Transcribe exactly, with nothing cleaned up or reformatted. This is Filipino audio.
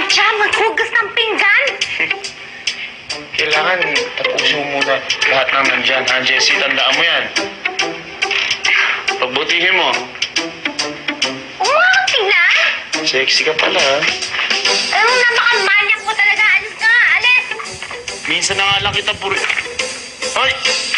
dyan, maghugas ng pinggan. Kailangan tapusin mo muna lahat ng nandyan, ha, Jessie? Tandaan mo yan. Pagbutihin mo. Umati na. Sexy ka pala, ha? Ano na, makamanyak mo talaga. Alis ka nga, alis. Minsan na nga lang kita puri... Hoy!